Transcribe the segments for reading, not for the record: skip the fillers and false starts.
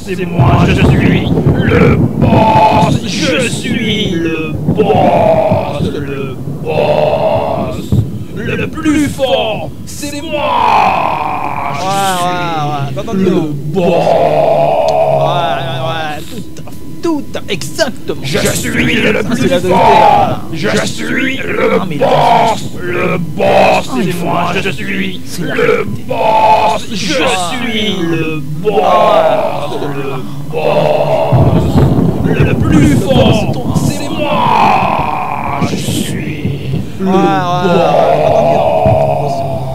c'est moi, je suis le boss, je suis le boss, le plus fort, c'est moi, je suis le boss. Tout, exactement. Je suis le plus fort. Je suis le boss. Le boss, c'est moi. Je suis le boss. Je suis le boss. Le plus fort, c'est moi. Je suis le boss.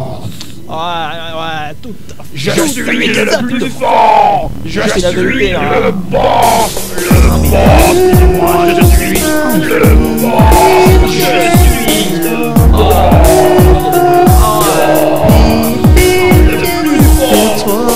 Tout. Je suis le plus fort. Je suis le boss. Le boss, c'est moi. Je suis le boss. Je suis le boss. Le plus fort, c'est moi.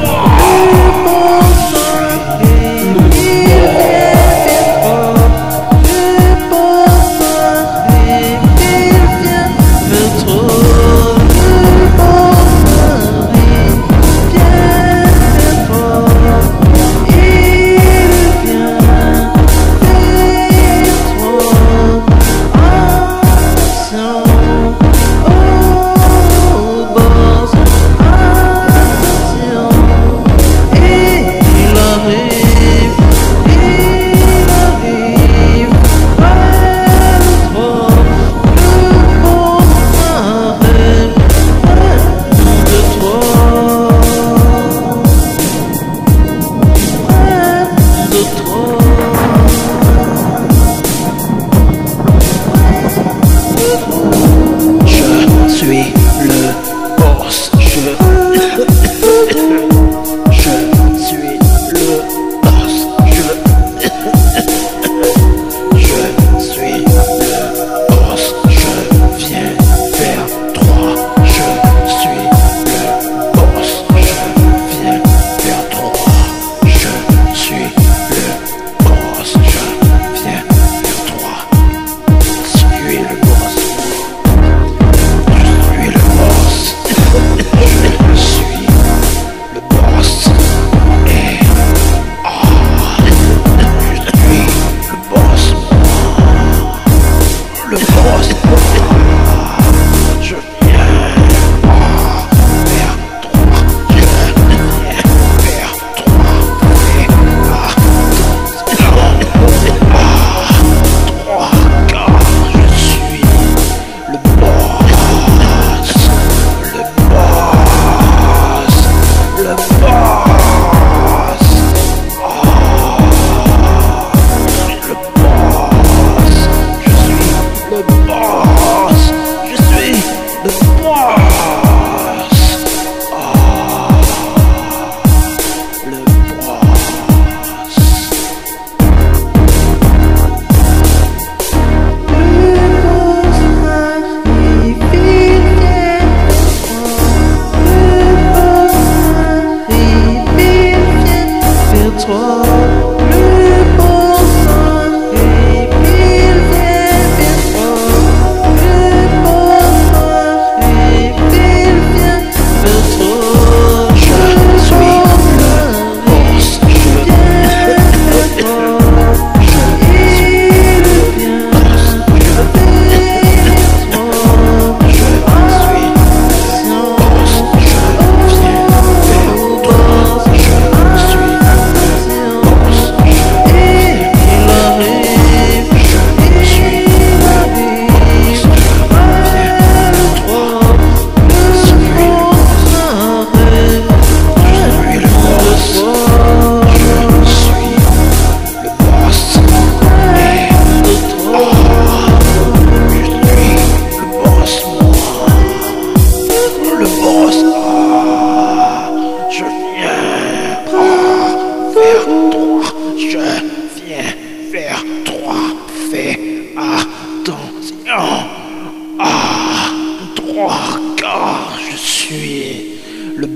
le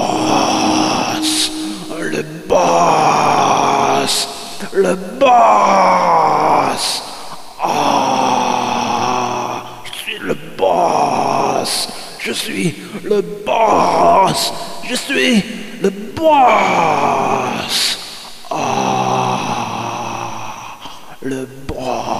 boss, le boss, le boss. Ah, je suis le boss, je suis le boss, je suis le boss. le boss.